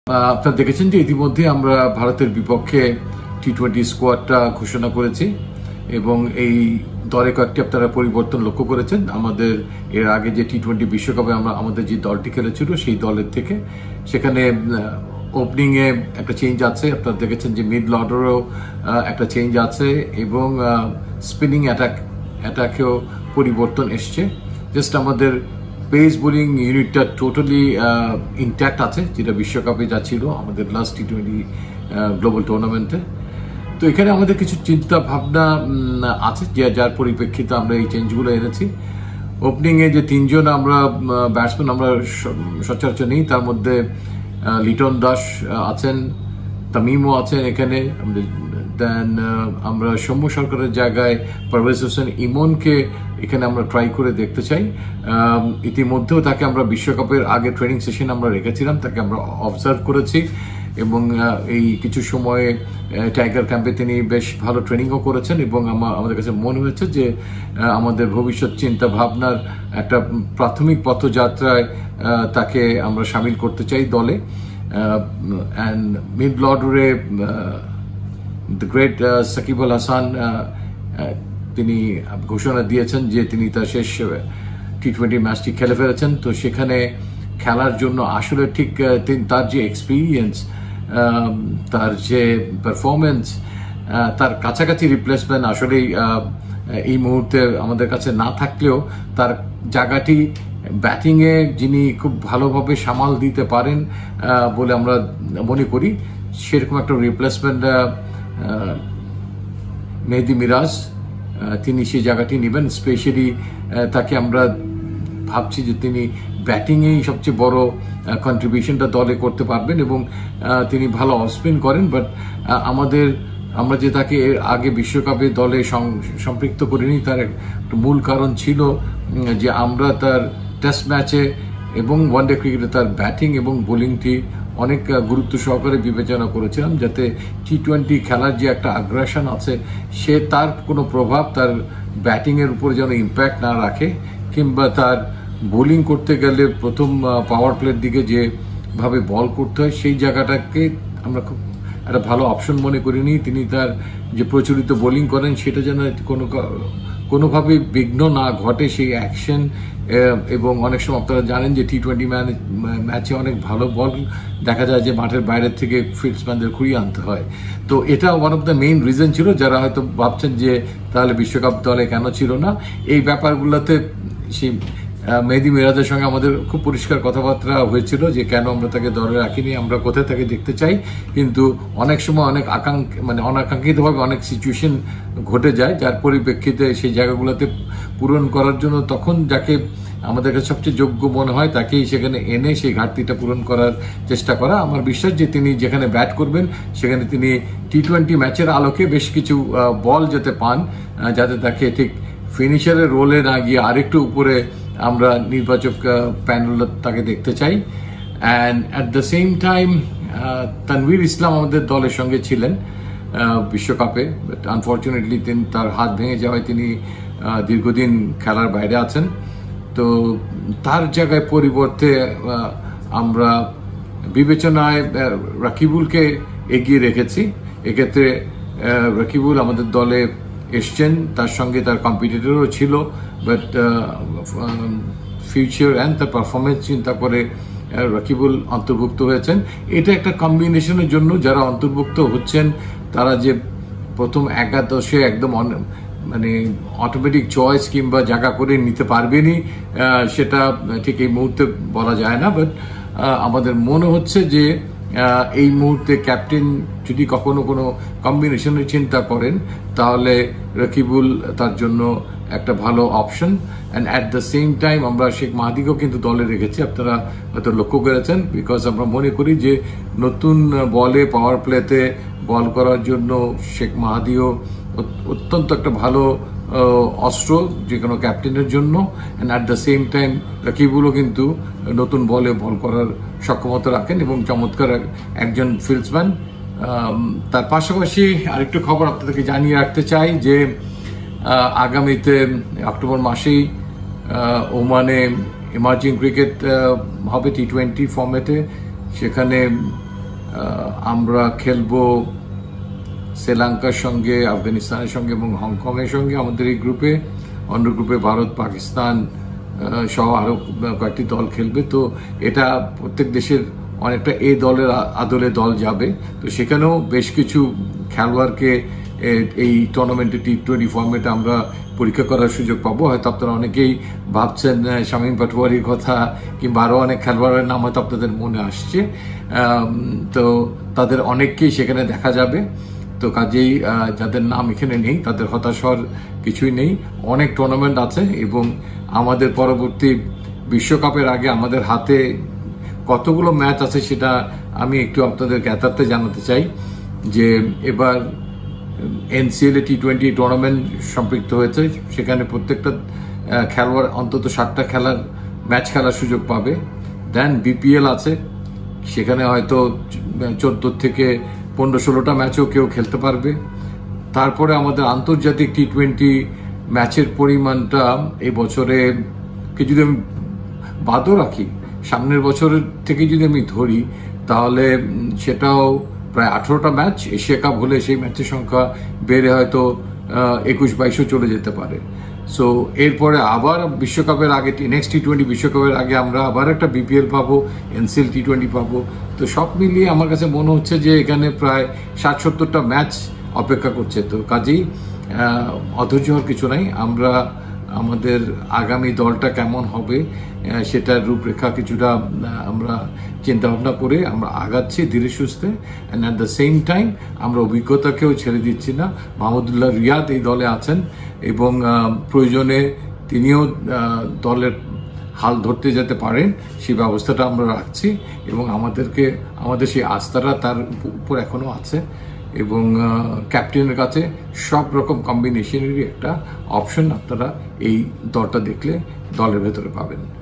আপনারা দেখেছেন যে ইতিমধ্যে আমরা ভারতের বিপক্ষে টি-20 স্কোয়াডটা ঘোষণা করেছি এবং এই দলে কয়েকটি আপনারা পরিবর্তন লক্ষ্য করেছেন। আমাদের এর আগে যে টি-20 বিশ্বকাপে আমাদের যে দলটি খেলেছিল সেই দলের থেকে সেখানে ওপেনিং এ একটা চেঞ্জ আছে। আপনারা দেখেছেন যে মিডল অর্ডারেও একটা চেঞ্জ আছে এবং স্পিনিং অ্যাটাকেও পরিবর্তন এসছে। জাস্ট আমাদের পেস বোলিং ইউনিটটা টোটালি ইনট্যাক্ট আছে, যেটা বিশ্বকাপে যা ছিল আমাদের লাস্ট টি-20 গ্লোবাল টুর্নামেন্টে। তো এখানে আমাদের কিছু চিন্তা ভাবনা আছে যার পরিপ্রেক্ষিতে আমরা এই চেঞ্জগুলো এনেছি। ওপেনিংয়ে যে তিনজন আমরা ব্যাটসম্যান আমরা সচরাচর নেই, তার মধ্যে লিটন দাস আছেন, তামিমও আছেন এখানে। দেন আমরা সৌম্য সরকারের জায়গায় পারভেজ হোসেন ইমনকে এখানে আমরা ট্রাই করে দেখতে চাই। ইতিমধ্যেও তাকে আমরা বিশ্বকাপের আগে ট্রেনিং সেশন আমরা রেখেছিলাম, তাকে আমরা অবজার্ভ করেছি এবং এই কিছু সময়ে টাইগার ক্যাম্পে তিনি বেশ ভালো ট্রেনিংও করেছেন এবং আমাদের কাছে মনে হয়েছে যে আমাদের ভবিষ্যৎ চিন্তা ভাবনার একটা প্রাথমিক পথযাত্রায় তাকে আমরা সামিল করতে চাই দলে। অ্যান্ড মিডল অর্ডারে দ্য গ্রেট সাকিব আল হাসান তিনি ঘোষণা দিয়েছেন যে তিনি তার শেষ টি-20 ম্যাচটি খেলে ফেলেছেন। তো সেখানে খেলার জন্য আসলে ঠিক তার যে এক্সপিরিয়েন্স, তার যে পারফরমেন্স, তার কাছাকাছি রিপ্লেসমেন্ট আসলেই এই মুহূর্তে আমাদের কাছে না থাকলেও তার জায়গাটি ব্যাটিংয়ে যিনি খুব ভালোভাবে সামাল দিতে পারেন বলে আমরা মনে করি, সেরকম একটা রিপ্লেসমেন্ট মেহেদি মিরাজ তিনি সেই জায়গাটি নেবেন। স্পেশালি তাকে আমরা ভাবছি যে তিনি ব্যাটিংয়েই সবচেয়ে বড় কন্ট্রিবিউশনটা দলে করতে পারবেন এবং তিনি ভালো অফ স্পিন করেন। বাট আমরা যে তাকে এর আগে বিশ্বকাপে দলে সম্পৃক্ত করিনি, তার একটা মূল কারণ ছিল যে আমরা তার টেস্ট ম্যাচে এবং ওয়ানডে ক্রিকেটে তার ব্যাটিং এবং বোলিংটি অনেক গুরুত্ব সহকারে বিবেচনা করেছিলাম, যাতে টি-20 খেলার যে একটা আগ্রাসন আছে সে তার কোনো প্রভাব তার ব্যাটিংয়ের উপর যেন ইম্প্যাক্ট না রাখে, কিংবা তার বোলিং করতে গেলে প্রথম পাওয়ার প্লের দিকে যেভাবে বল করতে হয় সেই জায়গাটাকে আমরা খুব একটা ভালো অপশন মনে করিনি। তিনি তার যে প্রচলিত বোলিং করেন সেটা যেন কোনোভাবে বিঘ্ন না ঘটে সেই অ্যাকশন। এবং অনেক সময় আপনারা জানেন যে টি-20 ম্যাচে অনেক ভালো বল দেখা যায় যে মাঠের বাইরের থেকে ফিল্ডসম্যানদের ঘুরিয়ে আনতে হয়। তো এটা one of the main reason ছিল, যারা হয়তো ভাবছেন যে তাহলে বিশ্বকাপ দলে কেন ছিল না। এই ব্যাপারগুলোতে সেই মেহেদি মিরাজের সঙ্গে আমাদের খুব পরিষ্কার কথাবার্তা হয়েছিল যে কেন আমরা তাকে দলে রাখিনি, আমরা কোথায় তাকে দেখতে চাই। কিন্তু অনেক সময় অনেক অনাকাঙ্ক্ষিতভাবে অনেক সিচুয়েশন ঘটে যায়, যার পরিপ্রেক্ষিতে সেই জায়গাগুলোতে পূরণ করার জন্য তখন যাকে আমাদের কাছে সবচেয়ে যোগ্য মনে হয় তাকেই সেখানে এনে সেই ঘাটতিটা পূরণ করার চেষ্টা করা। আমার বিশ্বাস যে তিনি যেখানে ব্যাট করবেন সেখানে তিনি টি-20 ম্যাচের আলোকে বেশ কিছু বল যাতে পান, যাতে তাকে ঠিক ফিনিশারের রোলে না গিয়ে আরেকটু উপরে আমরা নির্বাচক প্যানেল তাকে দেখতে চাই। And at the same time Tanvir Islam আমাদের দলের সঙ্গে ছিলেন বিশ্বকাপে, বাট আনফর্চুনেটলি তার হাত ভেঙে যাওয়ায় তিনি দীর্ঘদিন খেলার বাইরে আছেন। তো তার জায়গায় পরিবর্তে আমরা বিবেচনায় রাকিবুলকে এগিয়ে রেখেছি। এক্ষেত্রে রাকিবুল আমাদের দলে এসছেন, তার সঙ্গে তার কম্পিটিটরও ছিল, বাট ফিউচার অ্যান্ড তার পারফরমেন্স চিন্তা করে রাকিবুল অন্তর্ভুক্ত হয়েছেন। এটা একটা কম্বিনেশনের জন্য যারা অন্তর্ভুক্ত হচ্ছেন তারা যে প্রথম একাদশে একদম মানে অটোমেটিক চয়েস কিংবা জায়গা করে নিতে পারবেনই সেটা ঠিক এই মুহূর্তে বলা যায় না। বাট আমাদের মনে হচ্ছে যে এই মুহূর্তে ক্যাপ্টেন যদি কখনো কোনো কম্বিনেশনের চিন্তা করেন তাহলে রাকিবুল তার জন্য একটা ভালো option. And at the same time আমরা শেখ মাহাদিকেও কিন্তু দলে রেখেছি, আপনারা হয়তো লক্ষ্য করেছেন, বিকজ আমরা মনে করি যে নতুন বলে পাওয়ার প্লেতে বল করার জন্য শেখ মাহাদিও অত্যন্ত একটা ভালো অস্ত্র যে কোনো ক্যাপ্টেনের জন্য। And at the same time রাকিবুলও কিন্তু নতুন বলে বল করার সক্ষমতা রাখেন এবং চমৎকার একজন ফিল্ডসম্যান। তার পাশাপাশি আরেকটু খবর আপনাদেরকে জানিয়ে রাখতে চাই যে আগামীতে অক্টোবর মাসেই ওমানে ইমার্জিং ক্রিকেট হবে টি-20 ফর্মেটে। সেখানে আমরা খেলবো শ্রীলঙ্কার সঙ্গে, আফগানিস্তানের সঙ্গে এবং হংকংয়ের সঙ্গে আমাদের এই গ্রুপে। অন্য গ্রুপে ভারত, পাকিস্তান সহ আরো কয়েকটি দল খেলবে। তো এটা প্রত্যেক দেশের অনেকটা এ দলের আদলে দল যাবে। তো সেখানেও বেশ কিছু খেলোয়াড়কে এই টুর্নামেন্টে টি20 ফর্মেটে আমরা পরীক্ষা করার সুযোগ পাবো। হয়তো আপনারা অনেকেই ভাবছেন শামীম পাটোয়ারির কথা, কিংবা আরো অনেক খেলোয়াড়ের নাম হয়তো আপনাদের মনে আসছে। তো তাদের অনেককেই সেখানে দেখা যাবে। তো কাজেই যাদের নাম এখানে নেই তাদের হতাশ হওয়ার কিছুই নেই। অনেক টুর্নামেন্ট আছে এবং আমাদের পরবর্তী বিশ্বকাপের আগে আমাদের হাতে কতগুলো ম্যাচ আছে সেটা আমি একটু আপনাদের জ্ঞাতার্থে জানাতে চাই। যে এবার NCL টি20 টুর্নামেন্ট সম্পৃক্ত হয়েছে, সেখানে প্রত্যেকটা খেলোয়াড় অন্তত 7টা ম্যাচ খেলার সুযোগ পাবে। দেন BPL আছে, সেখানে হয়তো 14 থেকে 15-16টা ম্যাচও কেউ খেলতে পারবে। তারপরে আমাদের আন্তর্জাতিক টি20 ম্যাচের পরিমাণটা এই বছরে যদি আমি বাদও রাখি, সামনের বছরের থেকে যদি আমি ধরি, তাহলে সেটাও প্রায় 18টা ম্যাচ। এশিয়া কাপ হলে সেই ম্যাচের সংখ্যা বেড়ে হয়তো 21-22ও চলে যেতে পারে। সো এরপরে আবার বিশ্বকাপের আগে, নেক্সট টি20 বিশ্বকাপের আগে আমরা আবার একটা BPL পাবো, NCL টি20 পাবো। তো সব মিলিয়ে আমার কাছে মনে হচ্ছে যে এখানে প্রায় 60-70টা ম্যাচ অপেক্ষা করছে। তো কাজেই অধৈর্য হওয়ার কিছু নাই। আমরা আমাদের আগামী দলটা কেমন হবে সেটার রূপরেখা কিছুটা আমরা চিন্তা ভাবনা করে আমরা আগাচ্ছি ধীরে সুস্থে। And at the same time আমরা অভিজ্ঞতাকেও ছেড়ে দিচ্ছি না। মাহমুদুল্লাহ রিয়াদ এই দলে আছেন এবং প্রয়োজনে তিনিও দলের হাল ধরতে যেতে পারেন সেই ব্যবস্থাটা আমরা রাখছি এবং আমাদের সেই আস্থাটা তার উপর এখনো আছে। এবং ক্যাপ্টেনের কাছে সব রকম কম্বিনেশনেরই একটা অপশন আপনারা এই দলটা দেখলে দলের ভেতরে পাবেন।